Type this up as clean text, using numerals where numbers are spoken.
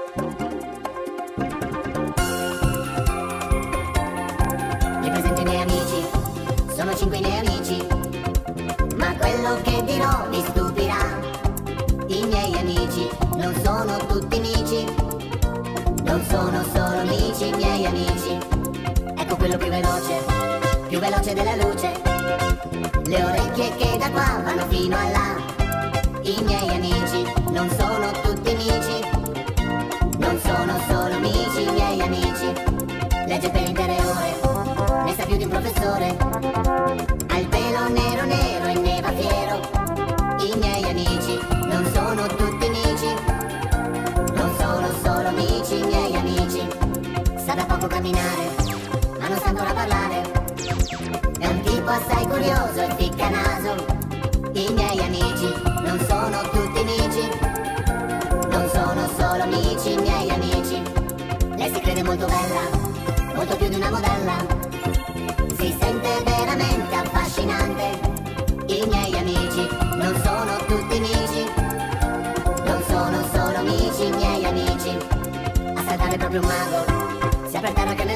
Vi presento i miei amici, sono 5 i miei amici, ma quello che dirò vi stupirà. I miei amici non sono tutti amici, non sono solo amici i miei amici. Ecco quello più veloce della luce, le orecchie che da qua vanno fino a là. I miei amici non sono tutti amici, non sono solo amici i miei amici. Legge per intere ore, ne sa più di un professore, ha il pelo nero nero e ne va fiero. I miei amici non sono tutti amici, non sono solo amici i miei amici. Sa da poco camminare, ma non sa ancora parlare, è un tipo assai curioso e ficca naso. I miei amici non sono tutti amici, non sono solo amici i miei amici. Lei si crede molto bella, molto più di una modella, si sente veramente affascinante. I miei amici non sono tutti amici, non sono solo amici i miei amici. A saltare proprio un mago, si apre terra che